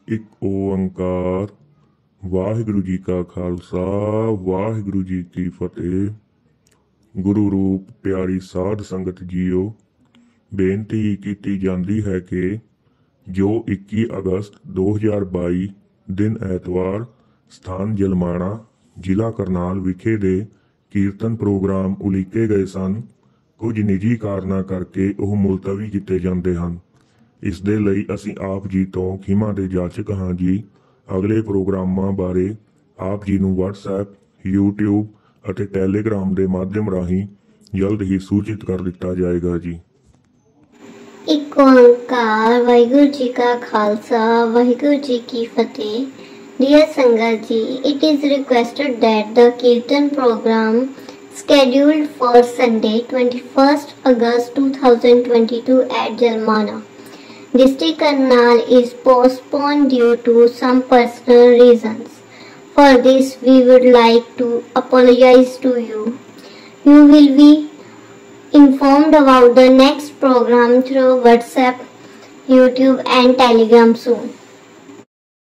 ਇੱਕ ਓੰਕਾਰ ਵਾਹਿਗੁਰੂ ਜੀ ਕਾ ਖਾਲਸਾ ਵਾਹਿਗੁਰੂ ਜੀ ਕੀ ਫਤਿਹ। ਗੁਰੂ ਰੂਪ ਪਿਆਰੀ ਸਾਧ ਸੰਗਤ ਜੀਓ, ਬੇਨਤੀ ਕੀਤੀ ਜਾਂਦੀ ਹੈ ਕਿ ਜੋ 21 ਅਗਸਤ 2022 ਦਿਨ ਐਤਵਾਰ ਸਥਾਨ ਜਲਮਾਣਾ ਜ਼ਿਲ੍ਹਾ ਕਰਨਾਲ ਵਿਖੇ ਦੇ ਕੀਰਤਨ ਪ੍ਰੋਗਰਾਮ ਉਲੀਕੇ ਗਏ ਸਨ, ਕੁਝ ਨਿੱਜੀ ਕਾਰਨਾਂ ਕਰਕੇ ਉਹ ਮੁਲਤਵੀ ਕੀਤੇ ਜਾਂਦੇ ਹਨ। ਇਸ ਦੇ ਲਈ ਅਸੀਂ ਆਪ ਜੀ ਤੋਂ ਖਿਮਾ ਦੇ ਜਾਚਕ ਹਾਂ ਜੀ। ਅਗਲੇ ਪ੍ਰੋਗਰਾਮਾਂ ਬਾਰੇ ਆਪ ਜੀ ਨੂੰ WhatsApp, YouTube ਅਤੇ Telegram ਦੇ ਮਾਧਿਅਮ ਰਾਹੀਂ ਜਲਦ ਹੀ ਸੂਚਿਤ ਕਰ ਦਿੱਤਾ ਜਾਏਗਾ ਜੀ। ਇੱਕ ਓੰਕਾਰ ਵਾਹਿਗੁਰੂ ਜੀ ਕਾ ਖਾਲਸਾ ਵਾਹਿਗੁਰੂ ਜੀ ਕੀ ਫਤਿਹ। Dear Sangat ji, it is requested that the Kirtan program scheduled for Sunday 21st August 2022 at Jalmana, District Karnal is postponed due to some personal reasons. For this, we would like to apologize to you. You will be informed about the next program through WhatsApp, YouTube and Telegram soon.